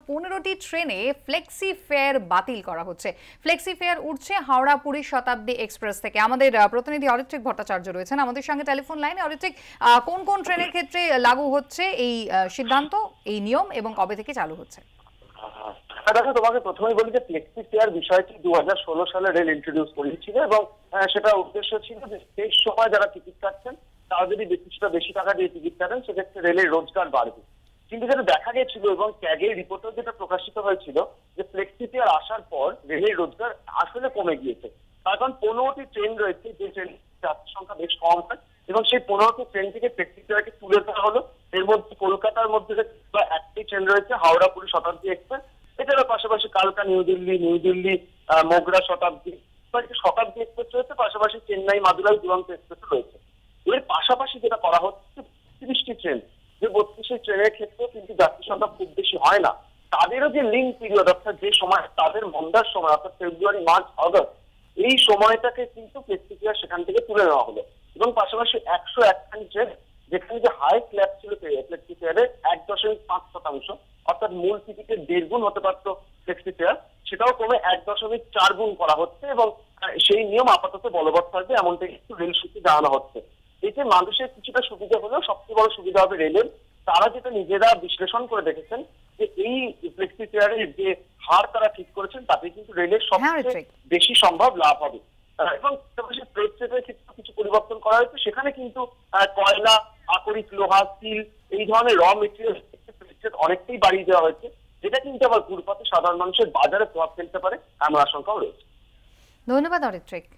15টি ট্রেনে flexi fair বাতিল করা হচ্ছে। ফ্লেক্সি ফেয়ার উঠছে হাওড়া পুরী শতাব্দী এক্সপ্রেস থেকে। আমাদের প্রতিনিধি অরিত্রিক ভট্টাচার্য রয়েছেন আমাদের সঙ্গে টেলিফোন লাইনে। অরিত্রিক, কোন কোন ট্রেনের ক্ষেত্রে লাগু হচ্ছে এই সিদ্ধান্ত, এই নিয়ম, এবং কবে থেকে চালু হচ্ছে? দেখো, তোমাকে প্রথমেই বলি যে ফ্লেক্সি ফেয়ার বিষয়টি 2016 সালে রেল ইন্ট্রোডিউস করেছিল এবং সেটা উদ্দেশ্য ছিল যে সেই সময় যারা টিকিট কাটছেন তারা যদি কিছুটা বেশি টাকা দিয়ে টিকিট কাটেন সেক্ষেত্রে রেলের রোজগার বাড়বে। কিন্তু যেটা দেখা গেছিল এবং ক্যাগের রিপোর্টও যেটা প্রকাশিত হয়েছিল যে ফ্লেক্সি ফেয়ার আসার পর রেলের রোজগার আসলে কমে গিয়েছে। কারণ 15টি ট্রেন রয়েছে যে ট্রেন যাত্রীর সংখ্যা বেশ কম হয় এবং সেই 15টি ট্রেন থেকে ফ্লেক্সি ফেয়ারকে তুলে দেওয়া হলো। এর মধ্যে কলকাতার মধ্যে একটি ট্রেন রয়েছে হাওড়া পুরী শতাব্দী এক্সপ্রেস, এছাড়াও পাশাপাশি কালকা নিউ দিল্লি মোগরা শতাব্দী এক্সপ্রেস রয়েছে, পাশাপাশি চেন্নাই মাদুরাই দুরন্ত এক্সপ্রেস রয়েছে। এর পাশাপাশি যেটা করা হচ্ছে 32টি ট্রেন, যে 32টি ট্রেনের ক্ষেত্রে কিন্তু যাত্রী সংখ্যা খুব বেশি হয় না, তাদেরও যে লিঙ্ক পিরিয়ড অর্থাৎ যে সময় তাদের মন্দার সময় অর্থাৎ ফেব্রুয়ারি মার্চ আগস্ট, এই সময়টাকে কিন্তু ফ্লেক্সি ফেয়ার সেখান থেকে তুলে নেওয়া হলো। এবং পাশাপাশি 101খানি ট্রেন যেখানে যে হাই ক্ল্যাপ ছিল ফ্লেক্সি ফেয়ারের 1.5%, অর্থাৎ মূল টিকিটের 1.5 গুণ হতে পারত ফ্লেক্সি ফেয়ার, সেটাও কমে 1.4 গুণ করা হচ্ছে এবং সেই নিয়ম আপাতত বলবৎ থাকবে এমনটা একটু রেল সূত্রে জানানো হচ্ছে। এতে মানুষের কিছুটা সুবিধা হলেও সবচেয়ে বড় সুবিধা হবে রেলের। তারা যেটা নিজেরা বিশ্লেষণ করে দেখেছেন যে এই ফ্লেক্সি ফেয়ারের যে হার তারা ঠিক করেছেন তাতে কিন্তু রেলের সবচেয়ে বেশি সম্ভব লাভ হবে। এবং ফ্রেট রেটের ক্ষেত্রে কিছু পরিবর্তন করা হয়েছে, সেখানে কিন্তু কয়লা, আকরিক, লোহা, স্টিল এই ধরনের র মেটেরিয়াল অনেকটাই বাড়িয়ে দেওয়া হয়েছে, যেটা কিন্তু আবার ঘুরপথে সাধারণ মানুষের বাজারে প্রভাব ফেলতে পারে এমন আশঙ্কাও রয়েছে। ধন্যবাদ অরিত্রিক।